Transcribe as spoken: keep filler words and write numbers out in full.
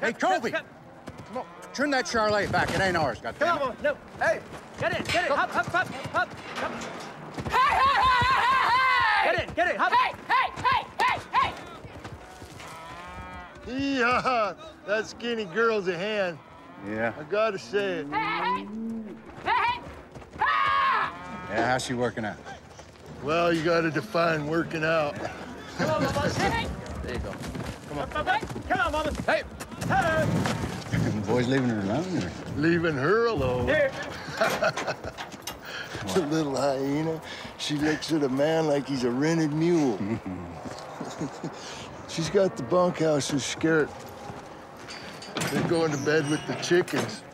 Hey, Toby! Come on, turn that Charlotte back. It ain't ours, goddammit. Come on, no. Hey, get in, get in. Hop, hop, hop, hop. Come. Hey, hey, hey, hey, hey, hey! Get in, get in, hop. Hey, hey, hey, hey, hey! Yeah, that skinny girl's a hand. Yeah. I gotta say it. Hey, hey, hey, hey! Ah! Yeah, how's she working out? Well, you gotta define working out. Come on, Mama. Hey, There you go. come on. Come on, Mama. Hey. Hey. The boy's leaving her alone, or? Leaving her alone. Here. The little hyena. She looks at a man like he's a rented mule. She's got the bunkhouse skirt. They're going to bed with the chickens.